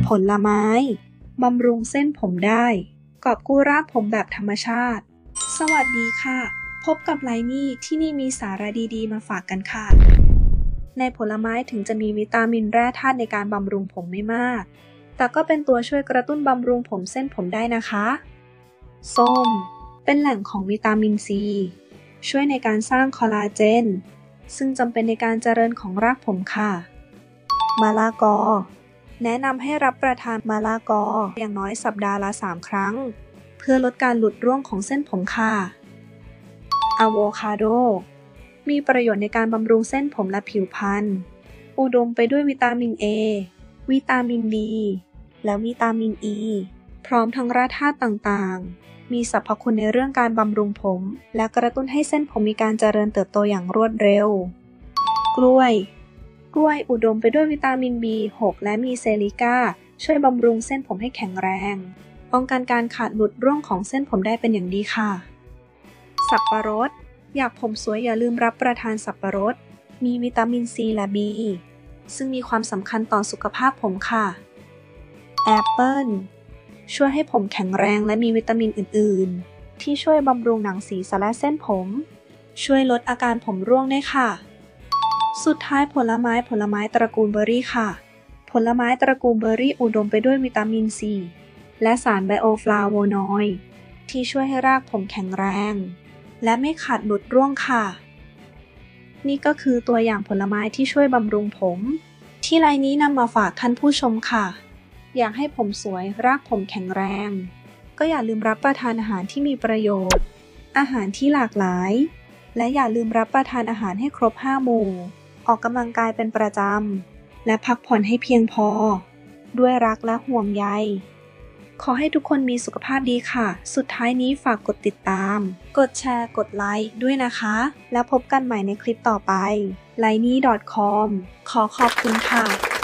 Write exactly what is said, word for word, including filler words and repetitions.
ผลไม้บำรุงเส้นผมได้กอบกู้รากผมแบบธรรมชาติสวัสดีค่ะพบกับไลนี่ที่นี่มีสาระดีๆมาฝากกันค่ะในผลไม้ถึงจะมีวิตามินแร่ธาตุในการบำรุงผมไม่มากแต่ก็เป็นตัวช่วยกระตุ้นบำรุงผมเส้นผมได้นะคะส้มเป็นแหล่งของวิตามินซีช่วยในการสร้างคอลลาเจนซึ่งจำเป็นในการเจริญของรากผมค่ะมะละกอแนะนำให้รับประทานมะละกออย่างน้อยสัปดาห์ละสามครั้งเพื่อลดการหลุดร่วงของเส้นผมค่ะอะโวคาโดมีประโยชน์ในการบำรุงเส้นผมและผิวพรรณอุดมไปด้วยวิตามิน A วิตามิน B และวิตามิน E พร้อมทั้งแร่ธาตุต่างๆมีสรรพคุณในเรื่องการบำรุงผมและกระตุ้นให้เส้นผมมีการเจริญเติบโตอย่างรวดเร็วกล้วยกล้วยอุดมไปด้วยวิตามิน บี หก และมีเซลิก้าช่วยบำรุงเส้นผมให้แข็งแรงป้องกันการขาดหลุดร่วงของเส้นผมได้เป็นอย่างดีค่ะสับปะรดอยากผมสวยอย่าลืมรับประทานสับปะรดมีวิตามิน C และ B ซึ่งมีความสำคัญต่อสุขภาพผมค่ะแอปเปิลช่วยให้ผมแข็งแรงและมีวิตามินอื่นๆที่ช่วยบำรุงหนังศีรษะและเส้นผมช่วยลดอาการผมร่วงได้ค่ะสุดท้ายผลไม้ผลไม้ตระกูลเบอร์รี่ค่ะผลไม้ตระกูลเบอร์รี่อุดมไปด้วยวิตามิน C และสารไบโอฟลาโวนอยด์ที่ช่วยให้รากผมแข็งแรงและไม่ขาดหลุดร่วงค่ะนี่ก็คือตัวอย่างผลไม้ที่ช่วยบำรุงผมที่ไลน์นี้นำมาฝากท่านผู้ชมค่ะอยากให้ผมสวยรากผมแข็งแรงก็อย่าลืมรับประทานอาหารที่มีประโยชน์อาหารที่หลากหลายและอย่าลืมรับประทานอาหารให้ครบห้าหมู่ออกกำลังกายเป็นประจำและพักผ่อนให้เพียงพอด้วยรักและห่วงใยขอให้ทุกคนมีสุขภาพดีค่ะสุดท้ายนี้ฝากกดติดตามกดแชร์กดไลค์ด้วยนะคะแล้วพบกันใหม่ในคลิปต่อไป ไลนี่ ดอท คอม ขอขอบคุณค่ะ